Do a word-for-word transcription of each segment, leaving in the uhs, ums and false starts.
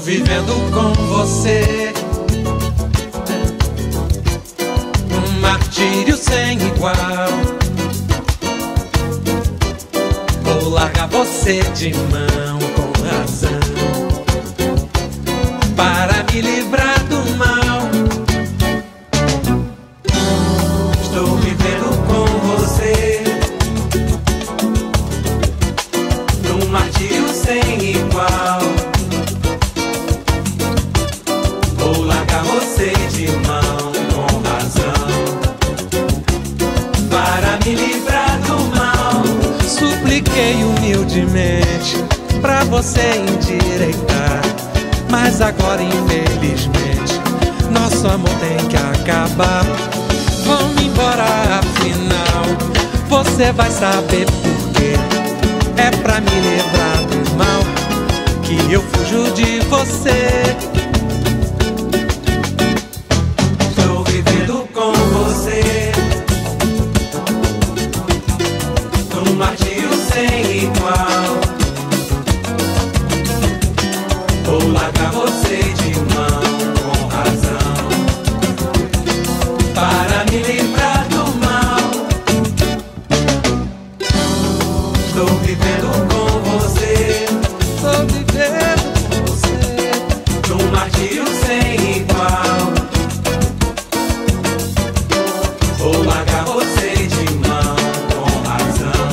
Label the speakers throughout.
Speaker 1: vivendo com você um martírio sem igual. Vou largar você de mão com razão para me livrar do mal. Estou vivendo com você num martírio sem igual. Vou largar você de mão com razão para me livrar do mal. Supliquei humildemente pra você endireitar, mas agora infelizmente nosso amor tem que acabar. Vamos embora, afinal você vai saber por quê. É pra me livrar do mal que eu fujo de você. Estou vivendo com você num martírio sem igual. Vou largar você de mão com razão para me livrar do mal. Estou vivendo com você, estou vivendo com você num martírio sem igual. Vou largar você de mão com razão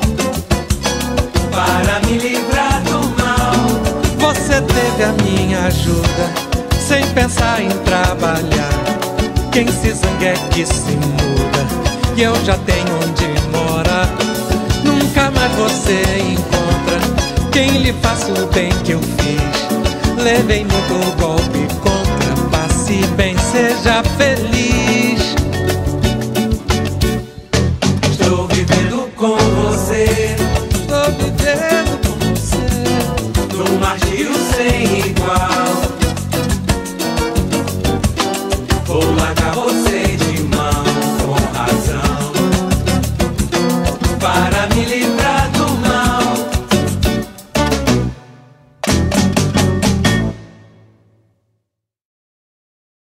Speaker 1: para me livrar do mal. Você teve a minha ajuda sem pensar em trabalhar. Quem se zanga é que se muda, e eu já tenho onde morar. Nunca mais você encontra quem lhe faça o bem que eu fiz. Levei muito golpe contra, passe bem, seja feliz. Estou vivendo com você, estou vivendo com você num martírio sem igual. Vou largar você